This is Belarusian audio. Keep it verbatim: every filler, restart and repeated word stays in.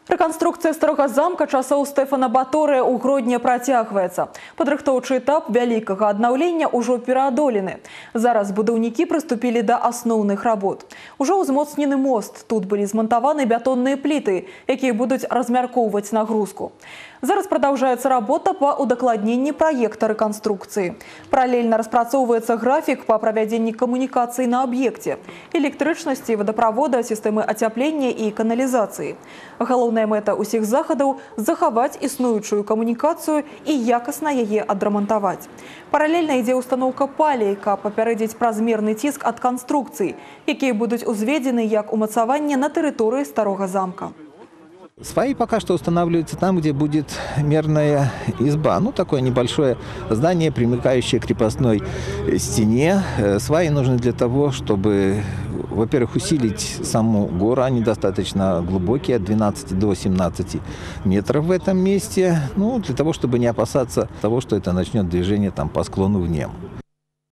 Рэканструкцыя старога замка часоў Стэфана Баторыя ў Гродні працягваецца. Падрыхтоўчы этап вялікага аднаўлення ўжо пераадолены. Зараз будаўнікі прыступілі да асноўных работ. Ужо ўзмоцнены мост. Тут былі змантаваны бетонныя пліты, якія будуць размяркоўваць нагрузку. Зараз продолжается работа по удакладненню проекта реконструкции. Параллельно распрацоўваецца график по проведению коммуникаций на объекте, электрычнасці, водопровода, системы ацяпления и канализации. Галоўная мэта ўсіх захадаў – захаваць існуючую камунікацыю і якасна яе адрамантаваць. Параллельна ідзе установка палей, каб папярэдзіць празмерны ціск ад канструкцый, якія будуць узведзены як умацаванне на тэрыторыі старога замка. Сваи пока что устанавливаются там, где будет мерная изба. Ну, такое небольшое здание, примыкающее к крепостной стене. Сваи нужны для того, чтобы, во-первых, усилить саму гору. Они достаточно глубокие, от двенадцати до семнадцати метров в этом месте. Ну, для того, чтобы не опасаться того, что это начнет движение там по склону вниз.